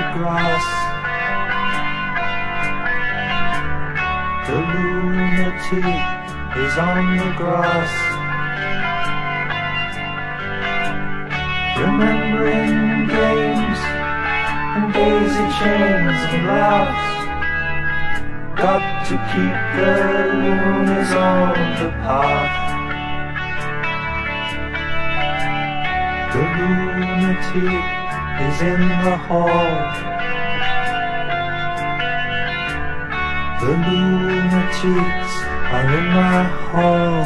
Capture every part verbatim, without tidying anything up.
grass. The lunatic is on the grass, remembering games and daisy chains and laughs. Got to keep the loonies on the path. The lunatic is in the hall. The lunatics are in my hall.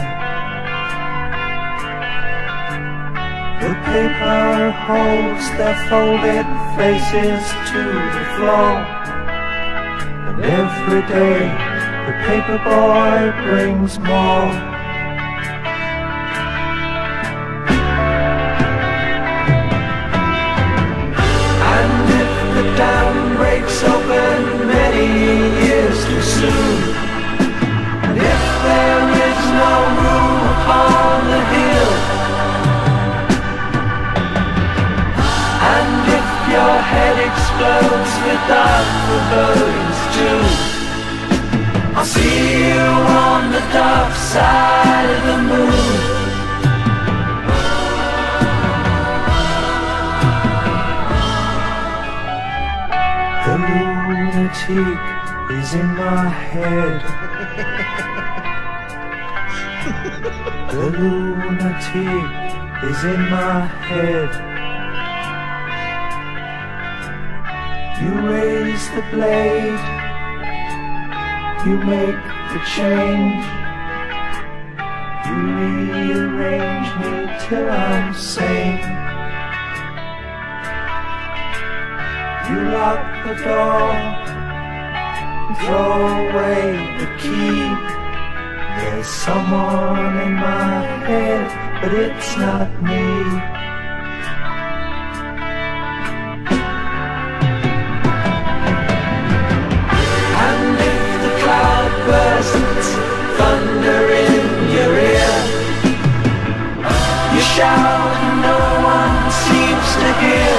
The paper holds their folded faces to the floor, and every day the paper boy brings more. Breaks open many years too soon, and if there is no room upon the hill, and if your head explodes without the birds too, I'll see you on the dark side of the moon. The lunatic is in my head. The lunatic is in my head. You raise the blade, you make the change, you rearrange me till I'm sane. You lock the door, throw away the key. There's someone in my head, but it's not me. And if the cloud bursts thunder in your ear, you shout and no one seems to hear.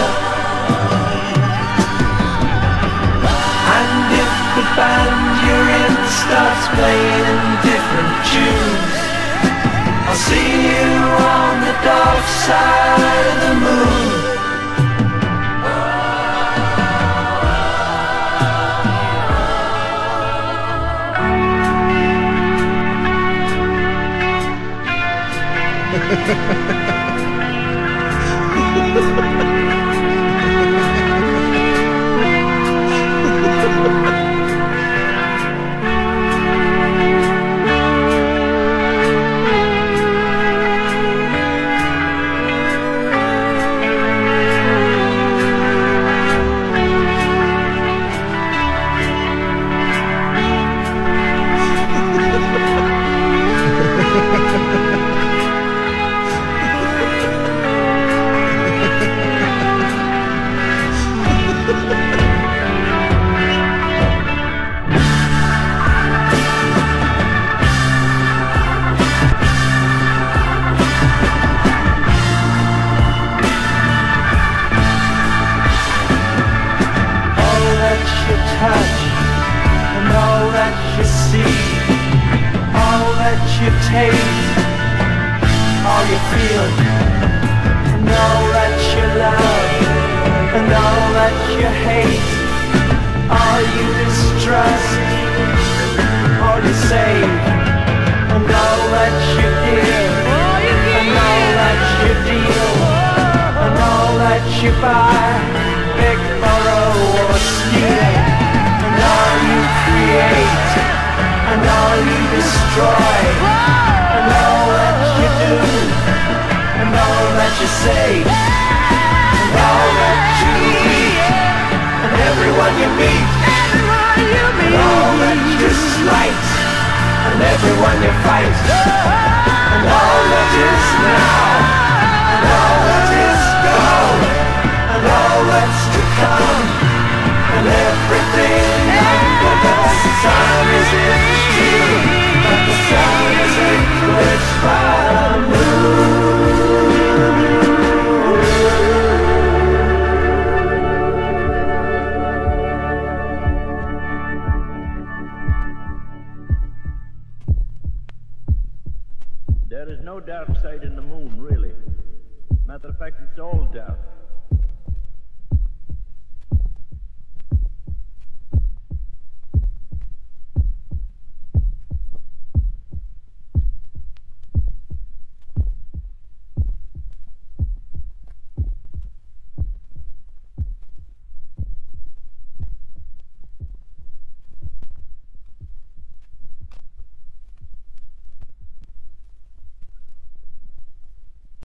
The band you're in starts playing different tunes, I'll see you on the dark side of the moon. no dark side in the moon, really. Matter of fact, it's all dark.